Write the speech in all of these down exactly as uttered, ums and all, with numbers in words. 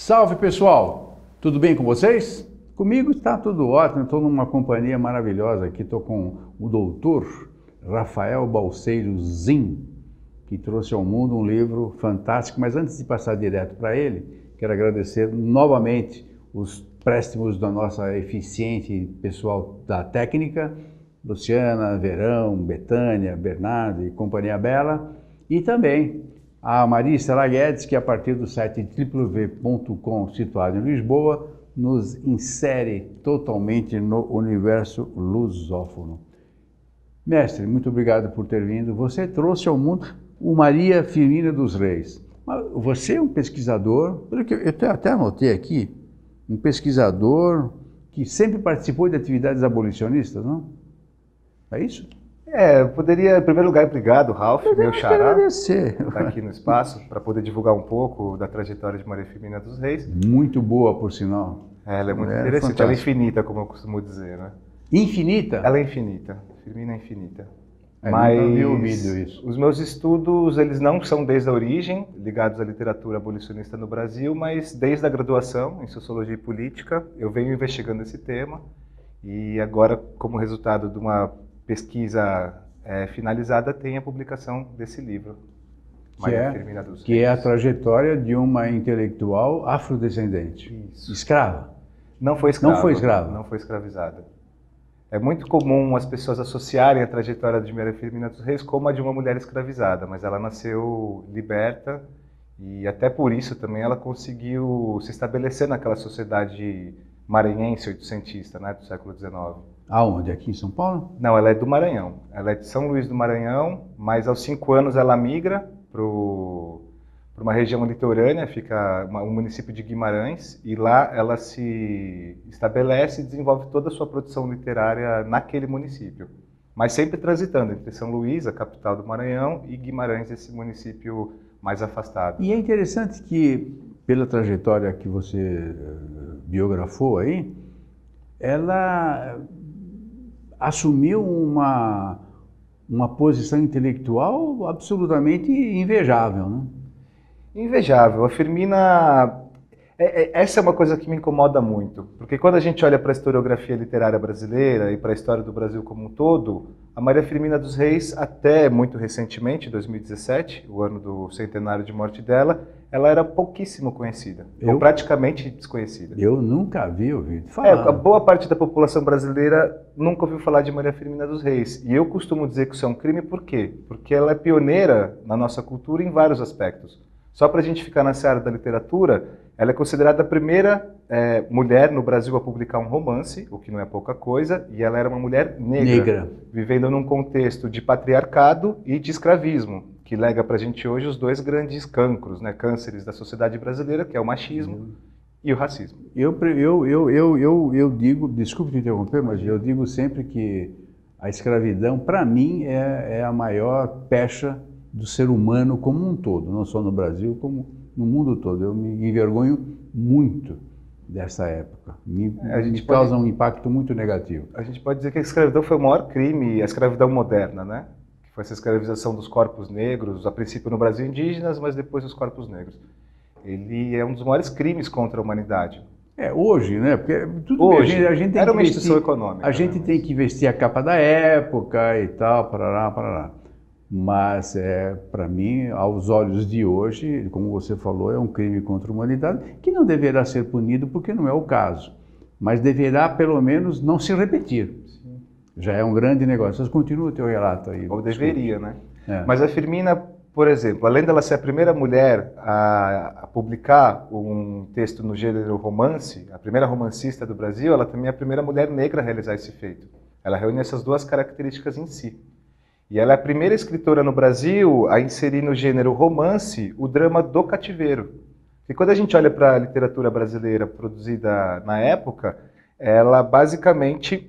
Salve pessoal, tudo bem com vocês? Comigo está tudo ótimo, estou numa companhia maravilhosa aqui, estou com o doutor Rafael Balseiro Zin, que trouxe ao mundo um livro fantástico, mas antes de passar direto para ele, quero agradecer novamente os préstimos da nossa eficiente pessoal da técnica, Luciana, Verão, Betânia, Bernardo e Companhia Bela, e também a Maria Estela Guedes, que a partir do site w w w ponto com, situado em Lisboa, nos insere totalmente no universo lusófono. Mestre, muito obrigado por ter vindo. Você trouxe ao mundo o Maria Firmina dos Reis. Você é um pesquisador, pelo que eu até anotei aqui, um pesquisador que sempre participou de atividades abolicionistas, não? É isso? É, eu poderia, em primeiro lugar, obrigado, Ralph, eu meu xará, agradecer. Estar aqui no espaço para poder divulgar um pouco da trajetória de Maria Firmina dos Reis. Muito boa, por sinal. É, ela é muito é interessante, fantástica. Ela é infinita, como eu costumo dizer, né? Infinita? Ela é infinita, Firmina é infinita. É, Mas não havia ouvido isso. Os meus estudos, eles não são desde a origem, ligados à literatura abolicionista no Brasil, mas desde a graduação em Sociologia e Política, eu venho investigando esse tema e agora, como resultado de uma pesquisa é, finalizada, tem a publicação desse livro. Que é, que é a trajetória de uma intelectual afrodescendente. Isso. Escrava? Não foi escrava. Não foi escrava. Não foi escravizada. É muito comum as pessoas associarem a trajetória de Maria Firmina dos Reis como a de uma mulher escravizada, mas ela nasceu liberta e até por isso também ela conseguiu se estabelecer naquela sociedade maranhense oitocentista, né, do século dezenove. Aonde? Aqui em São Paulo? Não, ela é do Maranhão. Ela é de São Luís do Maranhão, mas aos cinco anos ela migra para uma região litorânea, fica uma, um município de Guimarães, e lá ela se estabelece e desenvolve toda a sua produção literária naquele município. Mas sempre transitando entre São Luís, a capital do Maranhão, e Guimarães, esse município mais afastado. E é interessante que, pela trajetória que você biografou aí, ela assumiu uma, uma posição intelectual absolutamente invejável, né? Invejável. A Firmina... É, é, essa é uma coisa que me incomoda muito, porque quando a gente olha para a historiografia literária brasileira e para a história do Brasil como um todo, a Maria Firmina dos Reis, até muito recentemente, dois mil e dezessete, o ano do centenário de morte dela, ela era pouquíssimo conhecida, eu, ou praticamente desconhecida. Eu nunca vi ouvido falar. É, a boa parte da população brasileira nunca ouviu falar de Maria Firmina dos Reis. E eu costumo dizer que isso é um crime, por quê? Porque ela é pioneira na nossa cultura em vários aspectos. Só para a gente ficar nessa área da literatura, ela é considerada a primeira é, mulher no Brasil a publicar um romance, o que não é pouca coisa, e ela era uma mulher negra, negra. vivendo num contexto de patriarcado e de escravismo, que lega para a gente hoje os dois grandes cancros, né, cânceres da sociedade brasileira, que é o machismo uhum. e o racismo. Eu, eu, eu, eu, eu, eu digo, desculpe te interromper, mas eu digo sempre que a escravidão, para mim, é, é a maior pecha do ser humano como um todo, não só no Brasil, como no mundo todo. Eu me envergonho muito dessa época. Me, é, a gente me causa pode, um impacto muito negativo. A gente pode dizer que a escravidão foi o maior crime, a escravidão moderna, né? Que foi essa escravização dos corpos negros, a princípio no Brasil indígenas, mas depois dos corpos negros. Ele é um dos maiores crimes contra a humanidade. É, hoje, né? Porque tudo hoje, bem, a gente, a gente tem era que uma vestir, instituição econômica. A gente né? tem que vestir a capa da época e tal, parará, parará. Mas, é, para mim, aos olhos de hoje, como você falou, é um crime contra a humanidade que não deverá ser punido porque não é o caso. Mas deverá, pelo menos, não se repetir. Sim. Já é um grande negócio. Mas continua o teu relato aí. Ou deveria, né? É. Mas a Firmina, por exemplo, além dela ser a primeira mulher a, a publicar um texto no gênero romance, a primeira romancista do Brasil, ela também é a primeira mulher negra a realizar esse feito. Ela reúne essas duas características em si. E ela é a primeira escritora no Brasil a inserir no gênero romance o drama do cativeiro. E quando a gente olha para a literatura brasileira produzida na época, ela basicamente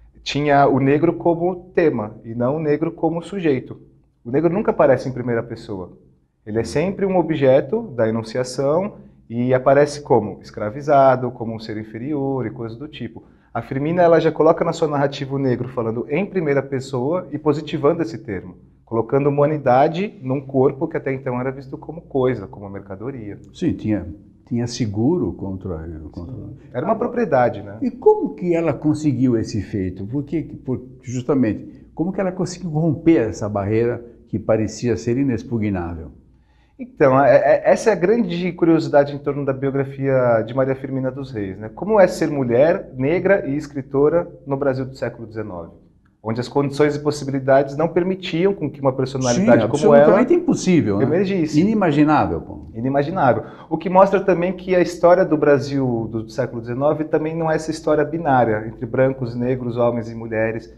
tinha o negro como tema e não o negro como sujeito. O negro nunca aparece em primeira pessoa. Ele é sempre um objeto da enunciação e aparece como escravizado, como um ser inferior e coisas do tipo. A Firmina ela já coloca na sua narrativa o negro falando em primeira pessoa e positivando esse termo, colocando humanidade num corpo que até então era visto como coisa, como mercadoria. Sim, tinha, tinha seguro contra... contra... Era uma propriedade, né? E como que ela conseguiu esse feito? Porque, por, justamente, como que ela conseguiu romper essa barreira que parecia ser inexpugnável? Então, é, é, essa é a grande curiosidade em torno da biografia de Maria Firmina dos Reis, né? Como é ser mulher, negra e escritora no Brasil do século dezenove? Onde as condições e possibilidades não permitiam com que uma personalidade Sim, como ela... absolutamente impossível, né? Emergisse. Inimaginável. Pô. Inimaginável. O que mostra também que a história do Brasil do século dezenove também não é essa história binária, entre brancos, negros, homens e mulheres.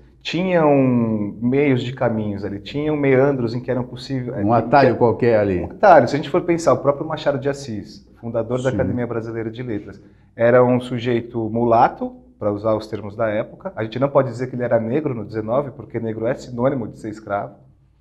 Tinham meios de caminhos ali, tinham meandros em que eram possíveis... Um atalho que, qualquer ali. Um atalho. Se a gente for pensar, o próprio Machado de Assis, fundador da Sim. Academia Brasileira de Letras, era um sujeito mulato, para usar os termos da época. A gente não pode dizer que ele era negro no dezenove, porque negro é sinônimo de ser escravo,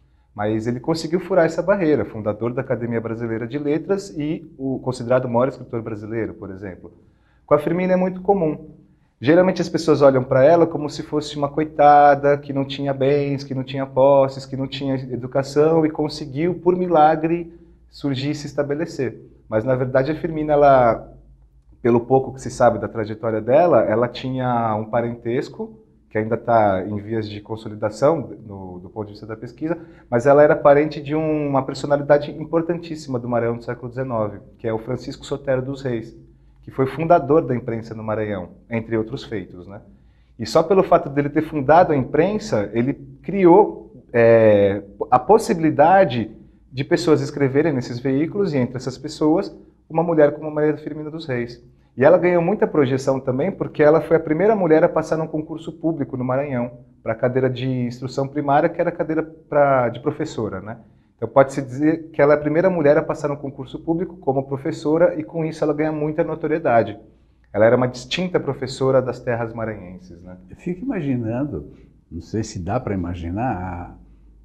mas ele conseguiu furar essa barreira, fundador da Academia Brasileira de Letras e o considerado o maior escritor brasileiro, por exemplo. Com a Firmina é muito comum. Geralmente as pessoas olham para ela como se fosse uma coitada, que não tinha bens, que não tinha posses, que não tinha educação e conseguiu, por milagre, surgir e se estabelecer. Mas, na verdade, a Firmina, ela... pelo pouco que se sabe da trajetória dela, ela tinha um parentesco, que ainda está em vias de consolidação no, do ponto de vista da pesquisa, mas ela era parente de um, uma personalidade importantíssima do Maranhão do século dezenove, que é o Francisco Sotero dos Reis, que foi fundador da imprensa no Maranhão, entre outros feitos, né? E só pelo fato dele ter fundado a imprensa, ele criou é, a possibilidade de pessoas escreverem nesses veículos, e entre essas pessoas, uma mulher como Maria Firmina dos Reis. E ela ganhou muita projeção também porque ela foi a primeira mulher a passar num concurso público no Maranhão, para a cadeira de instrução primária, que era a cadeira pra, de professora, né? Então pode-se dizer que ela é a primeira mulher a passar num concurso público como professora, e com isso ela ganha muita notoriedade. Ela era uma distinta professora das terras maranhenses, né? Eu fico imaginando, não sei se dá para imaginar,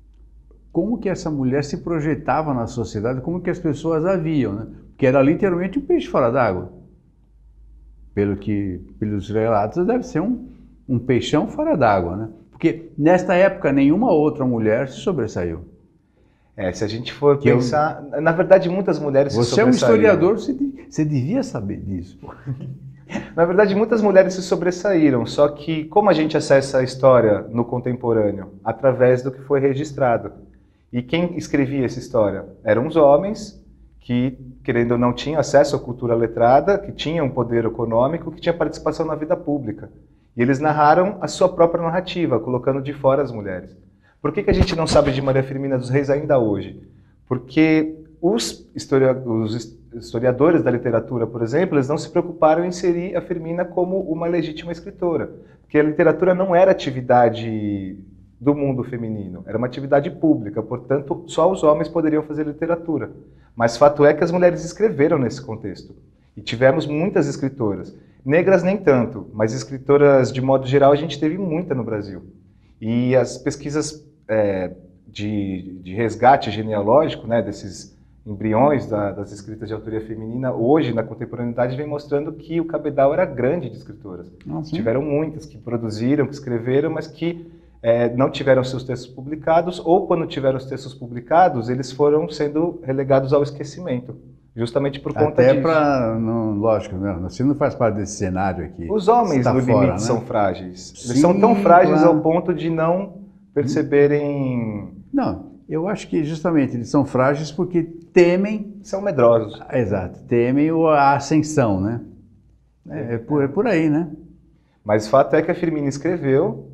como que essa mulher se projetava na sociedade, como que as pessoas a viam, né? Que era literalmente um peixe fora d'água. Pelo que, pelos relatos, deve ser um, um peixão fora d'água, né? Porque nesta época nenhuma outra mulher se sobressaiu. É, se a gente for que pensar... Eu... Na verdade, muitas mulheres você se sobressaíram. Você é um historiador, você, você devia saber disso. Na verdade, muitas mulheres se sobressaíram, só que como a gente acessa a história no contemporâneo? Através do que foi registrado. E quem escrevia essa história? Eram os homens que, querendo ou não, tinham acesso à cultura letrada, que tinham poder econômico, que tinha participação na vida pública. E eles narraram a sua própria narrativa, colocando de fora as mulheres. Por que que a gente não sabe de Maria Firmina dos Reis ainda hoje? Porque os, historia os historiadores da literatura, por exemplo, eles não se preocuparam em inserir a Firmina como uma legítima escritora. Porque a literatura não era atividade do mundo feminino, era uma atividade pública, portanto, só os homens poderiam fazer literatura. Mas fato é que as mulheres escreveram nesse contexto. E tivemos muitas escritoras. Negras nem tanto, mas escritoras de modo geral a gente teve muita no Brasil. E as pesquisas é, de, de resgate genealógico, né, desses embriões da, das escritas de autoria feminina, hoje na contemporaneidade vem mostrando que o cabedal era grande de escritoras. Nossa. Tiveram muitas que produziram, que escreveram, mas que É, não tiveram seus textos publicados, ou quando tiveram os textos publicados, eles foram sendo relegados ao esquecimento, justamente por conta Até disso. Até para, lógico, não, você não faz parte desse cenário aqui. Os homens, no fora, limite, né? são frágeis. Eles Sim, são tão frágeis claro. ao ponto de não perceberem... Não, eu acho que justamente eles são frágeis porque temem... São medrosos. Exato, temem a ascensão, né? É, é, por, é por aí, né? Mas o fato é que a Firmina escreveu,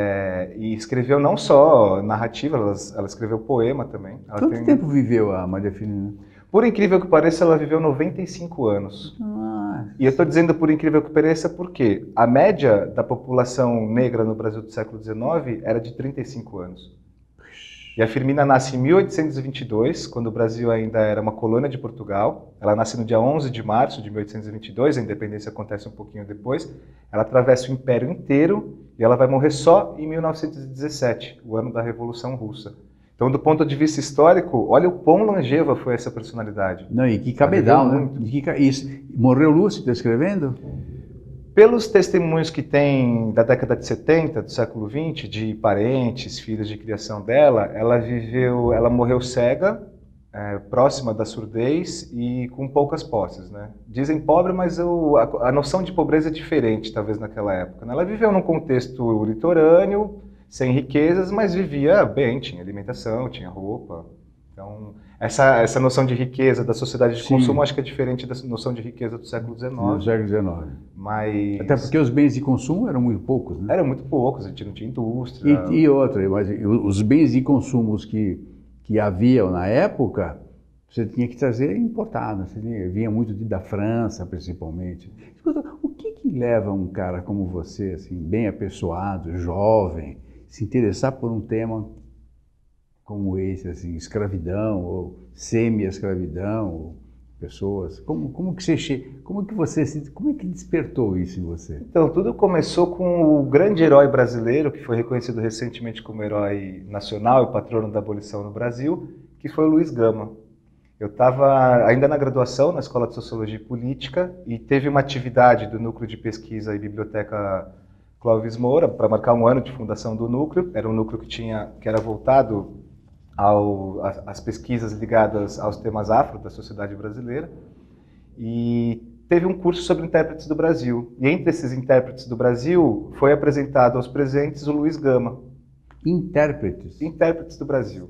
é, e escreveu não só narrativa, ela, ela escreveu poema também. Ela Quanto tem... tempo viveu a Maria Firmina? Por incrível que pareça, ela viveu noventa e cinco anos. Ah, E eu estou dizendo por incrível que pareça porque a média da população negra no Brasil do século dezenove era de trinta e cinco anos. E a Firmina nasce em mil oitocentos e vinte e dois, quando o Brasil ainda era uma colônia de Portugal. Ela nasce no dia onze de março de mil oitocentos e vinte e dois, a independência acontece um pouquinho depois. Ela atravessa o Império inteiro e ela vai morrer só em mil novecentos e dezessete, o ano da Revolução Russa. Então, do ponto de vista histórico, olha o quão longeva foi essa personalidade. Não, e que cabedal, né? E que, isso, morreu lúcido escrevendo? Pelos testemunhos que tem da década de setenta, do século vinte, de parentes, filhos de criação dela, ela viveu, ela morreu cega é, próxima da surdez e com poucas posses, né? Dizem pobre, mas eu, a, a noção de pobreza é diferente, talvez, naquela época, né? Ela viveu num contexto litorâneo, sem riquezas, mas vivia bem, tinha alimentação, tinha roupa. Então, essa, essa noção de riqueza da sociedade de Sim. consumo, acho que é diferente da noção de riqueza do século dezenove. Do século dezenove. Mas... Até porque os bens de consumo eram muito poucos, né? Eram muito poucos, a gente não tinha indústria. E, e outra, mas os bens de consumo que, que haviam na época, você tinha que trazer importado. Você tinha, vinha muito de, da França, principalmente. Escuta, o que, que leva um cara como você, assim, bem apessoado, jovem, se interessar por um tema como esse, assim, escravidão ou semi-escravidão, ou pessoas? Como, como que você che... como que você se... como é que despertou isso em você? Então, tudo começou com o grande herói brasileiro, que foi reconhecido recentemente como herói nacional e patrono da abolição no Brasil, que foi o Luiz Gama. Eu estava ainda na graduação, na Escola de Sociologia e Política, e teve uma atividade do Núcleo de Pesquisa e Biblioteca Clóvis Moura, para marcar um ano de fundação do núcleo. Era um núcleo que, tinha, que era voltado Ao, as pesquisas ligadas aos temas afro da sociedade brasileira, e teve um curso sobre intérpretes do Brasil. E entre esses intérpretes do Brasil foi apresentado aos presentes o Luiz Gama. Intérpretes? Intérpretes do Brasil.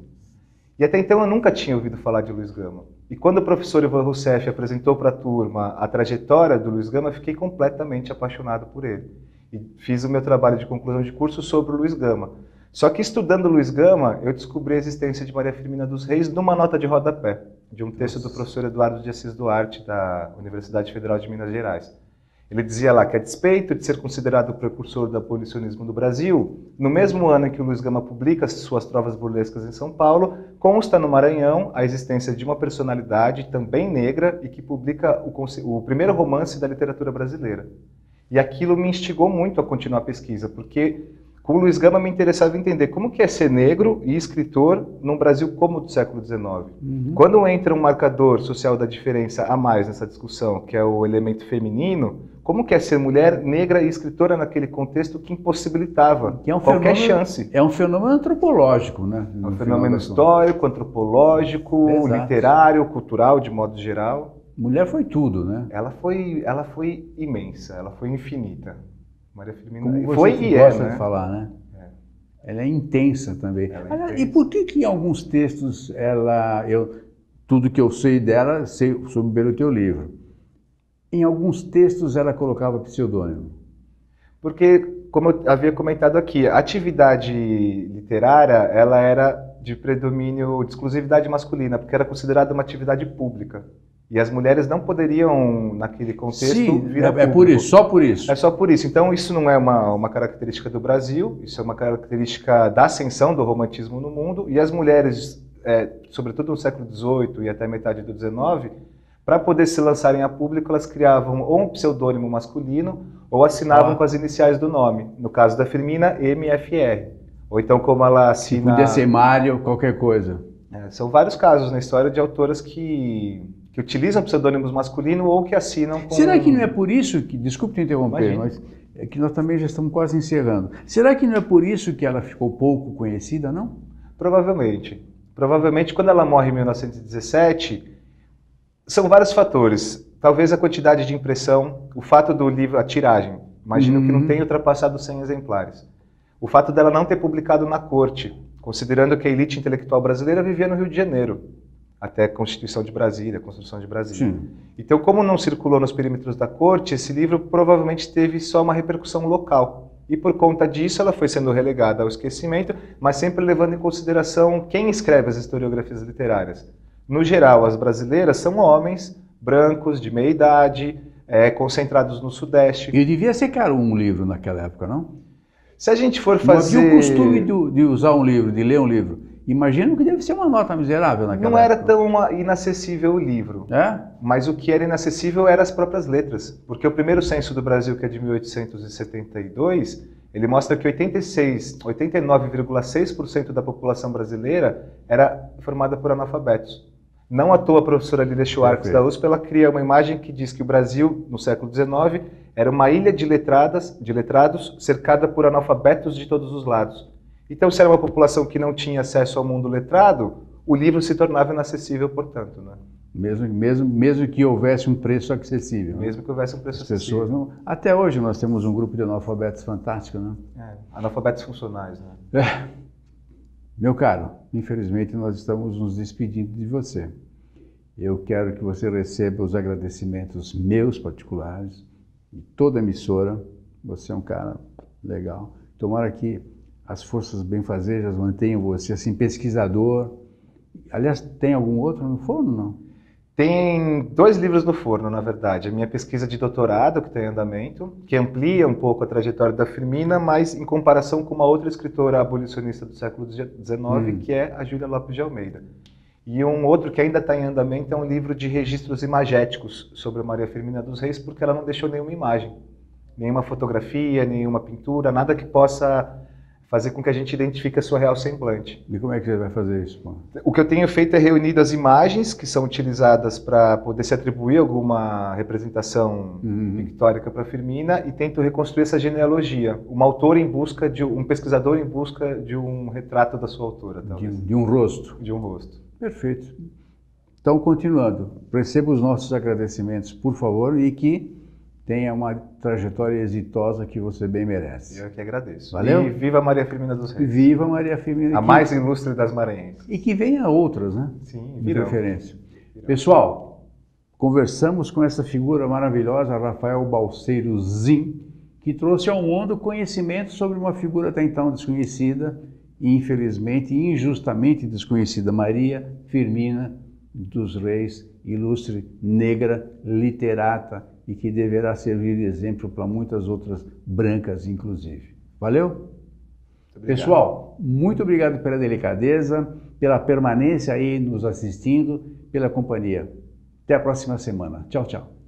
E até então eu nunca tinha ouvido falar de Luiz Gama. E quando o professor Ivan Rousseff apresentou para a turma a trajetória do Luiz Gama, fiquei completamente apaixonado por ele. E fiz o meu trabalho de conclusão de curso sobre o Luiz Gama. Só que estudando Luiz Gama, eu descobri a existência de Maria Firmina dos Reis numa nota de rodapé, de um texto do professor Eduardo de Assis Duarte, da Universidade Federal de Minas Gerais. Ele dizia lá que, a despeito de ser considerado o precursor do abolicionismo do Brasil, no mesmo ano em que o Luiz Gama publica suas trovas burlescas em São Paulo, consta no Maranhão a existência de uma personalidade também negra e que publica o, o primeiro romance da literatura brasileira. E aquilo me instigou muito a continuar a pesquisa, porque com o Luiz Gama me interessava entender como que é ser negro e escritor num Brasil como o do século dezenove. Uhum. Quando entra um marcador social da diferença a mais nessa discussão, que é o elemento feminino, como que é ser mulher negra e escritora naquele contexto que impossibilitava que é um qualquer fenômeno, chance? É um fenômeno antropológico, né? É um fenômeno histórico, antropológico, Exato. literário, cultural, de modo geral. Mulher foi tudo, né? Ela foi, ela foi imensa, ela foi infinita. Maria Firmina Como você foi e é, gosta né? de falar, né? É. Ela é intensa também. É Aliás, intensa. E por que que em alguns textos ela, eu, tudo que eu sei dela, sei sobre pelo teu livro. Em alguns textos ela colocava pseudônimo? Porque, como eu havia comentado aqui, a atividade literária, ela era de predomínio, de exclusividade masculina, porque era considerada uma atividade pública. E as mulheres não poderiam, naquele contexto, Sim, vir a é, público. é por isso, só por isso. É só por isso. Então, isso não é uma, uma característica do Brasil, isso é uma característica da ascensão do romantismo no mundo, e as mulheres, é, sobretudo no século dezoito e até metade do dezenove, para poder se lançarem a público, elas criavam ou um pseudônimo masculino, ou assinavam ah. com as iniciais do nome. No caso da Firmina, M F R. Ou então, como ela assina... Podia ser Mário, qualquer coisa. É, são vários casos na história de autoras que... que utilizam pseudônimos masculinos ou que assinam com... Será que não é por isso que... Desculpe te interromper, Imagina. mas é que nós também já estamos quase encerrando. Será que não é por isso que ela ficou pouco conhecida, não? Provavelmente. Provavelmente, quando ela morre em mil novecentos e dezessete, são vários fatores. Talvez a quantidade de impressão, o fato do livro, a tiragem. Imagino uhum. que não tenha ultrapassado cem exemplares. O fato dela não ter publicado na corte, considerando que a elite intelectual brasileira vivia no Rio de Janeiro, até a Constituição de Brasília, a Constituição de Brasília. Sim. Então, como não circulou nos perímetros da corte, esse livro provavelmente teve só uma repercussão local. E por conta disso, ela foi sendo relegada ao esquecimento, mas sempre levando em consideração quem escreve as historiografias literárias. No geral, as brasileiras são homens, brancos, de meia idade, é, concentrados no Sudeste. E devia ser caro um livro naquela época, não? Se a gente for fazer... Não havia o costume de, de usar um livro, de ler um livro. Imagino que deve ser uma nota miserável naquela Não era época. tão inacessível o livro, é? Mas o que era inacessível eram as próprias letras. Porque o primeiro censo do Brasil, que é de mil oitocentos e setenta e dois, ele mostra que oitenta e seis, oitenta e nove vírgula seis por cento da população brasileira era formada por analfabetos. Não à toa a professora Lília Schwartz da U S P, ela cria uma imagem que diz que o Brasil, no século dezenove, era uma ilha de, letradas, de letrados cercada por analfabetos de todos os lados. Então, se era uma população que não tinha acesso ao mundo letrado, o livro se tornava inacessível, portanto, né? Mesmo, mesmo, mesmo que houvesse um preço acessível. Mesmo né? que houvesse um preço As acessível. pessoas não... Até hoje nós temos um grupo de analfabetos fantástico, né? É, analfabetos funcionais, né? É. Meu caro, infelizmente nós estamos nos despedindo de você. Eu quero que você receba os agradecimentos meus particulares, de toda a emissora. Você é um cara legal. Tomara que as forças benfazejas mantenham você assim, pesquisador. Aliás, tem algum outro no forno, não? Tem dois livros no forno, na verdade. A minha pesquisa de doutorado, que está em andamento, que amplia um pouco a trajetória da Firmina, mas em comparação com uma outra escritora abolicionista do século dezenove, hum. que é a Júlia Lopes de Almeida. E um outro que ainda está em andamento é um livro de registros imagéticos sobre a Maria Firmina dos Reis, porque ela não deixou nenhuma imagem, nenhuma fotografia, nenhuma pintura, nada que possa fazer com que a gente identifique a sua real semblante. E como é que você vai fazer isso, pô? O que eu tenho feito é reunir as imagens que são utilizadas para poder se atribuir alguma representação uhum. pictórica para Firmina e tento reconstruir essa genealogia. Um autor em busca de um pesquisador em busca de um retrato da sua autora, talvez. De, de um rosto. De um rosto. Perfeito. Então, continuando, receba os nossos agradecimentos, por favor, e que tenha uma trajetória exitosa que você bem merece. Eu que agradeço. Valeu? E viva Maria Firmina dos Reis. Viva Maria Firmina. A que... mais ilustre das maranhenses. E que venha outras, né? Sim, de virão. preferência. Virão. Pessoal, conversamos com essa figura maravilhosa, Rafael Balseiro Zin, que trouxe ao mundo conhecimento sobre uma figura até então desconhecida e, infelizmente, injustamente desconhecida, Maria Firmina dos Reis, ilustre negra, literata, e que deverá servir de exemplo para muitas outras brancas, inclusive. Valeu? Pessoal, muito obrigado pela delicadeza, pela permanência aí nos assistindo, pela companhia. Até a próxima semana. Tchau, tchau.